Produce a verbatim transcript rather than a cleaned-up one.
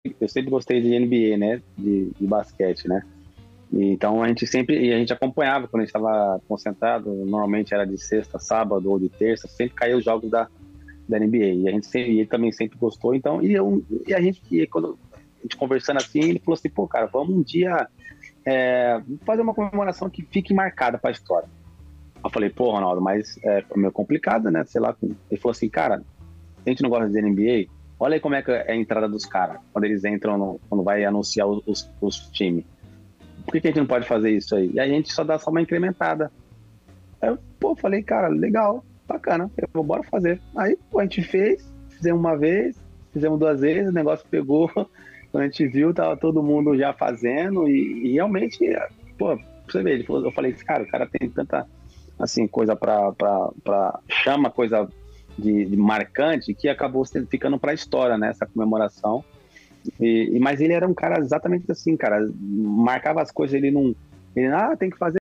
eu sempre gostei de N B A, né? De, de basquete, né? E, então a gente sempre, e a gente acompanhava quando a gente estava concentrado, normalmente era de sexta, sábado ou de terça, sempre caía os jogos da, da N B A. E a gente sempre, e ele também sempre gostou, então, e, eu, e a gente, e quando a gente conversando assim, ele falou assim, pô, cara, vamos um dia é, fazer uma comemoração que fique marcada para a história. Eu falei, pô, Ronaldo, mas é meio complicado, né? Sei lá. Ele falou assim, cara, a gente não gosta de N B A, olha aí como é que é a entrada dos caras, quando eles entram, no, quando vai anunciar os, os, os times. Por que, que a gente não pode fazer isso aí? E a gente só dá só uma incrementada. Aí eu, pô, falei, cara, legal, bacana, eu vou, bora fazer. Aí, pô, a gente fez, fizemos uma vez, fizemos duas vezes, o negócio pegou. Quando a gente viu, tava todo mundo já fazendo e, e realmente, pô, pra você ver, ele falou, eu falei, cara, o cara tem tanta, assim, coisa pra, pra, pra chama coisa de, de marcante que acabou ficando pra história, né, essa comemoração. E, e, mas ele era um cara exatamente assim, cara, marcava as coisas, ele não, ele, ah, tem que fazer